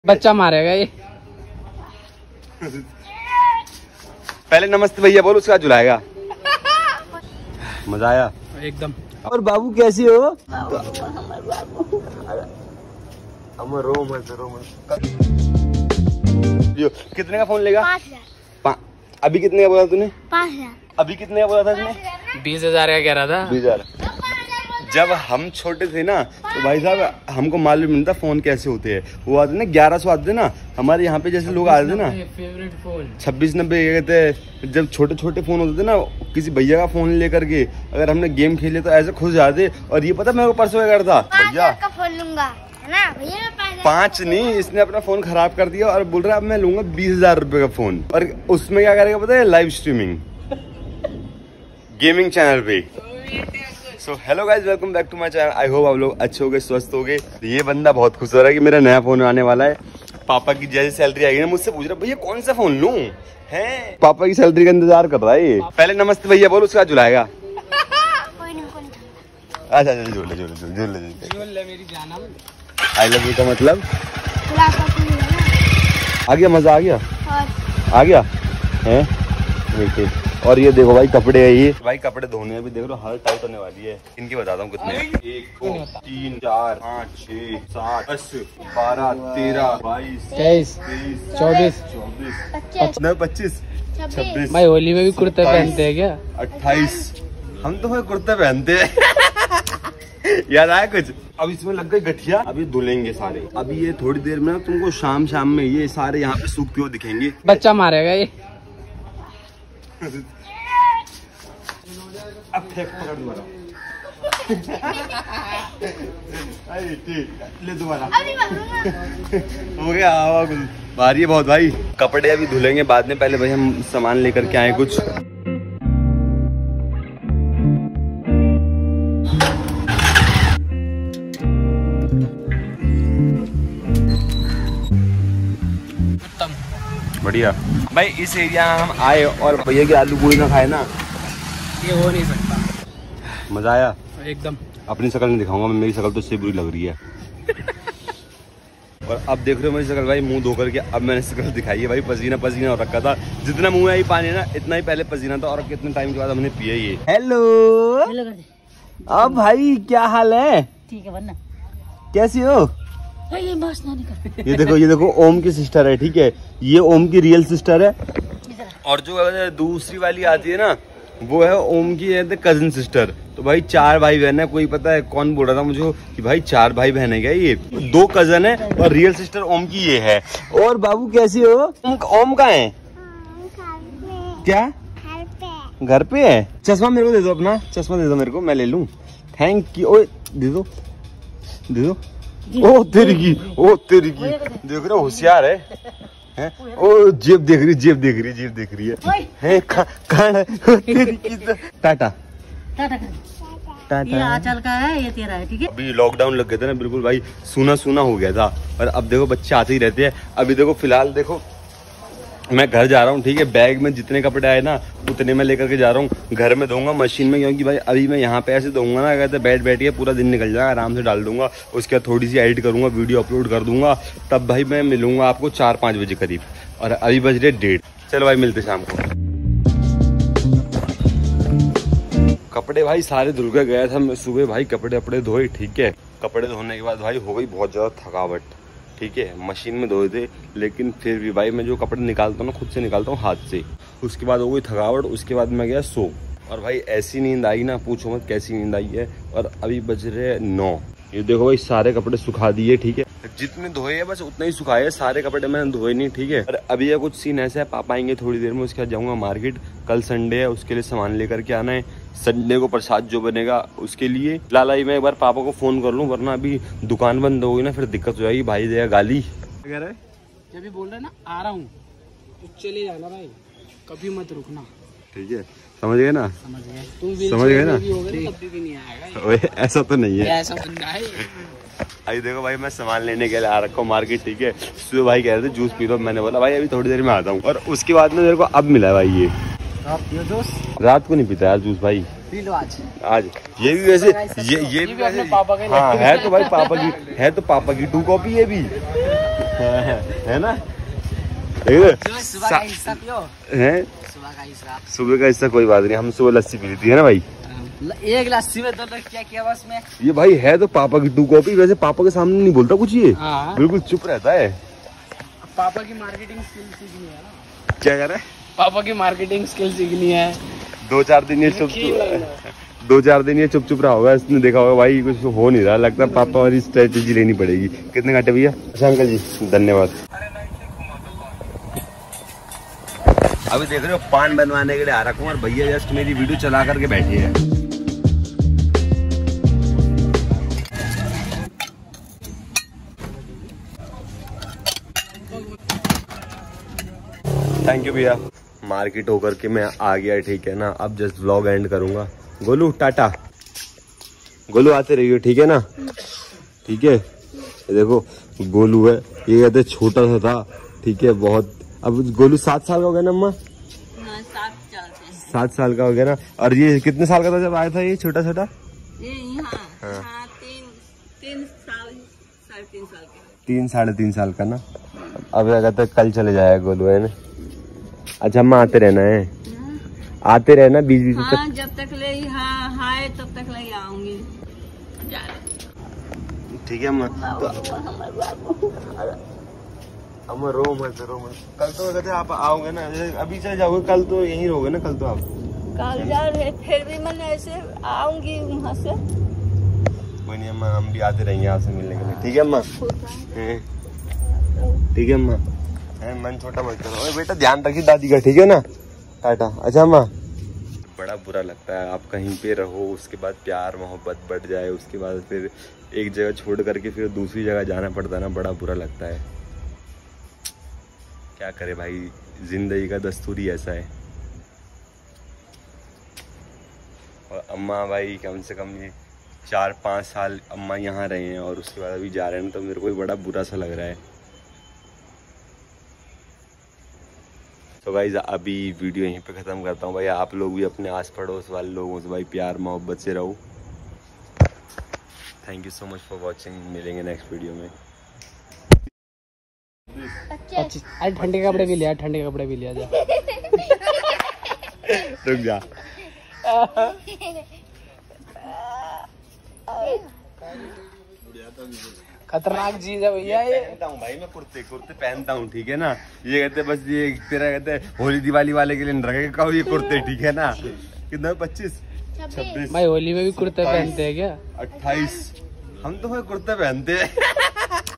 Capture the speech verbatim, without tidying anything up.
बच्चा मारेगा ये। पहले नमस्ते भैया बोल, उसका झुलाएगा। मजा आया एकदम। और बाबू कैसी हो? रो मत रो मत। कितने का फोन लेगा? पाँच हजार। अभी कितने का बोला तूने? पाँच हजार। अभी कितने का बोला था तूने? बीस हजार का कह रहा था। बीस हजार। जब हम छोटे थे ना तो भाई साहब हमको मालूम नहीं था फोन कैसे होते हैं। वो आते ना ग्यारह सौ आते थे ना हमारे यहाँ पे, जैसे लोग आते थे ना फेवरेट फोन छब्बीस नब्बे कहते। जब छोटे छोटे फोन होते थे ना, किसी भैया का फोन लेकर के अगर हमने गेम खेले तो ऐसे खुश जाते। और ये पता मेरे को परसों क्या करता भैया, का फोन लूंगा है ना भैया। पाँच नहीं, इसने अपना फोन खराब कर दिया और बोल रहा है अब मैं लूंगा बीस हजार रुपए का फोन। और उसमें क्या करेगा पता है? लाइव स्ट्रीमिंग गेमिंग चैनल पे। So hello guys, welcome back to my channel. I hope आप लोग अच्छे हो गए, स्वस्थ हो गए। ये बंदा बहुत खुश हो रहा है कि मेरा नया फोन आने वाला है। पापा की जैसे सैलरी आएगी ना, मुझसे पूछ रहा है भैया कौन सा फोन लूं है। पापा की सैलरी का इंतजार कर रहा है ये। पहले नमस्ते भैया बोल, उसका झुलाएगा। कोई नहीं कोई नहीं। अच्छा चल झूल ले झूल झूल झूल ले। मेरी जानम। आई लव यू का मतलब आ आ गया, मजा आ गया, और आ गया है। देखिए, और ये देखो भाई कपड़े है ये। भाई कपड़े धोने अभी देख लो हाल टाइट होने वाली है। इनकी बताता हूँ कितने। एक दो तीन चार पाँच छह सात दस बारह तेरह बाईस तेईस तेईस चौबीस पच्चीस नौ पच्चीस छब्बीस भाई होली में भी कुर्ते पहनते हैं क्या? अट्ठाईस। हम तो भाई कुर्ते पहनते हैं। याद आया कुछ? अब इसमें लग गई गठिया, अभी धुलेंगे सारे। अभी ये थोड़ी देर में तुमको शाम शाम में ये सारे यहाँ पे सूखते हुए दिखेंगे। बच्चा मारेगा ये। अब फेंक पकड़ दोबारा। ले दोबारा। हो गया हवा भारी है बहुत भाई। कपड़े अभी धुलेंगे बाद में, पहले भाई हम सामान लेकर के आए कुछ। बढ़िया भाई। इस एरिया में हम आए और भैया की आलू पूरी ना खाए ना, ये हो नहीं सकता। मजा आया एकदम। अपनी शक्ल नहीं दिखाऊंगा मैं, मेरी शक्ल तो इससे बुरी लग रही है। और अब देख रहे हो मेरी शक्ल भाई, मुंह धो करके अब मैंने शक्ल दिखाई है भाई। पसीना पसीना हो रखा था, जितना मुंह में आई पानी ना इतना ही पहले पसीना था। और कितने टाइम के बाद हमने पिया ये। हेलो अब भाई क्या हाल है? ठीक है वरना कैसी हो? ये बस ना निकल। ये देखो ये देखो ओम की सिस्टर है, ठीक है, ये ओम की रियल सिस्टर है। और जो दूसरी वाली आती है ना वो है ओम की है कजिन सिस्टर। तो भाई चार भाई बहन है। कोई पता है कौन बोल रहा था मुझे कि भाई चार भाई बहन है क्या? ये दो कजन है और रियल सिस्टर ओम की ये है। और बाबू कैसी हो? ओम कहाँ है? क्या घर पे है? चश्मा मेरे को दे दो, अपना चश्मा दे दो मेरे को, मैं ले लूं। Thank you. ओ दे दो दे दो। ओ तेरी की, ओ तेरी की, देख रहे हो होशियार है, है? ओ जेब देख रही, जेब देख रही, जेब देख रही है, है? तेरी की टाटा टाटा टाटा। ये आंचल का है, ये तेरा है, ठीक है। अभी लॉकडाउन लग गया था ना, बिल्कुल भाई सूना सूना हो गया था। और अब देखो बच्चे आते ही रहते हैं। अभी देखो फिलहाल देखो मैं घर जा रहा हूँ, ठीक है। बैग में जितने कपड़े आए ना उतने मैं लेकर के जा रहा हूँ। घर में धोऊंगा मशीन में, क्योंकि भाई अभी मैं यहाँ पे ऐसे धोऊंगा ना, कहते बैठ बैठ के पूरा दिन निकल जाएगा। आराम से डाल दूंगा, उसके बाद थोड़ी सी एडिट करूंगा, वीडियो अपलोड कर दूंगा। तब भाई मैं मिलूंगा आपको चार पाँच बजे करीब। और अभी बज रहे डेढ़। चलो भाई मिलते शाम को। कपड़े भाई सारे धुल के गया था मैं सुबह भाई, कपड़े अपड़े धोए, ठीक है। कपड़े धोने के बाद भाई हो गई बहुत ज्यादा थकावट, ठीक है। मशीन में धोए थे लेकिन फिर भी भाई मैं जो कपड़े निकालता हूँ ना खुद से निकालता हूँ हाथ से। उसके बाद हो गई थकावट, उसके बाद मैं गया सो। और भाई ऐसी नींद आई ना, पूछो मत कैसी नींद आई है। और अभी बज रहे नौ। ये देखो भाई सारे कपड़े सुखा दिए, ठीक है। जितने धोए है बस उतना ही सुखाए, सारे कपड़े मैंने धोए नहीं, ठीक है। और अभी ये कुछ सीन ऐसा है, पापा आएंगे थोड़ी देर में, उसके बाद जाऊंगा मार्केट। कल संडे है, उसके लिए सामान लेकर के आना है। संडे को प्रसाद जो बनेगा उसके लिए लाला ही मैं एक बार पापा को फोन कर लूं, वरना अभी दुकान बंद होगी ना फिर दिक्कत हो जाएगी, भाई देगा गाली। क्या कह रहा है? जब भी बोल रहे ना आ रहा हूँ तो चले जाना भाई, कभी मत रुकना, ठीक है। समझ गए ना? समझ गए तुम भी समझ गए ना? तब भी नहीं आएगा ऐसा तो नहीं है, ऐसा बंदा है। अभी देखो भाई मैं सामान लेने के लिए आ रखा हूँ मार्केट, ठीक है। सुबह भाई कह रहे थे जूस पी लो, मैंने बोला भाई अभी थोड़ी देर में आता हूँ। और उसके बाद में मेरे को अब मिला भाई ये। रात को नहीं पीता यार जूस भाई, पी लो आज। आज ये भी वैसे ये ये भी वैसे पापा का हाँ है तो भाई पापा की है, तो पापा की टू कॉपी ये भी है ना? देख जो सुबह का हिस्सा पियो, है सुबह का हिस्सा। सुबह का हिस्सा कोई बात नहीं, हम सुबह लस्सी पी लेती है ना भाई। एक लस्सी में दो लोग क्या किया बस में। ये भाई है तो पापा की टू कॉपी, वैसे पापा के सामने नहीं बोलता कुछ, ये हाँ। बिल्कुल चुप रहता है। पापा की मार्केटिंग स्किल सीखनी है ना। क्या कह रहा है? पापा की मार्केटिंग स्किल सीखनी है। दो चार दिन ये चुप दो चार दिन ये चुप चुप रहा होगा, इसने देखा होगा भाई कुछ हो नहीं रहा, लगता है पापा वाली स्ट्रेटेजी लेनी पड़ेगी। कितने घंटे भैया? अच्छा अंकल जी धन्यवाद। अभी देख रहे हो पान बनवाने के लिए आ रखा हूँ और भैया जस्ट मेरी वीडियो चला करके बैठी है। थैंक यू भैया। मार्केट होकर के मैं आ गया, ठीक है ना। अब जस्ट व्लॉग एंड करूंगा। गोलू टाटा। गोलू आते रहिए, ठीक है ना? ठीक है। ये देखो गोलू है, ये कहते छोटा सा था, ठीक है बहुत। अब गोलू सात साल का हो गया ना अम्मा? सात साल का हो गया ना। और ये कितने साल का था जब आया था ये छोटा छोटा? हाँ। तीन साल साढ़े तीन साल के तीन साढ़े तीन साल का ना। अब क्या कहते कल चले जाएगा गोलू, है ना? अच्छा अम्मा आते रहना है, आते रहना बीच बीच में। हाँ, जब तक ले हाँ हाय तब तक ले आऊंगी। ठीक है अम्मा। तो अम्मा रो मत रो मत। कल तो कहते आप आओगे ना, अभी चले जाओगे, कल तो यहीं रहोगे ना? कल तो आप कल जा रहे, फिर भी मैं ऐसे आऊंगी वहाँ से। कोई नहीं अम्मा, हम भी आते रहेंगे आपसे मिलने के लिए, ठीक है अम्मा? ठीक है अम्मा, मन छोटा मत करो। ओए बेटा ध्यान रखिए दादी का, ठीक है ना? टाटा। अच्छा अम्मा। बड़ा बुरा लगता है आप कहीं पे रहो, उसके बाद प्यार मोहब्बत बढ़ जाए, उसके बाद फिर एक जगह छोड़ करके फिर दूसरी जगह जाना पड़ता है ना, बड़ा बुरा लगता है। क्या करे भाई, जिंदगी का दस्तूर ही ऐसा है। और अम्मा भाई कम से कम ये चार पाँच साल अम्मा यहाँ रहे हैं और उसके बाद अभी जा रहे हैं, तो मेरे को भी बड़ा बुरा सा लग रहा है। तो गाइस अभी वीडियो यहीं पे ख़त्म करता हूँ भाई। आप लोग भी अपने आस पड़ोस वाले लोगों से भाई प्यार मोहब्बत से रहो। Thank you so much for watching. मिलेंगे नेक्स्ट वीडियो में। पच्चीस अरे ठंडे कपड़े भी लिया, ठंडे कपड़े भी लिया जा। रुक जा। खतरनाक चीज है भैया ये। पहनता हूँ भाई मैं, कुर्ते कुर्ते पहनता हूँ, ठीक है ना? ये कहते बस ये तेरा कहते होली दिवाली वाले के लिए रखेगा ये कुर्ते, ठीक है ना? कितना? पच्चीस छब्बीस भाई होली में भी कुर्ते पहनते हैं क्या? अट्ठाईस। हम तो भाई कुर्ते पहनते हैं।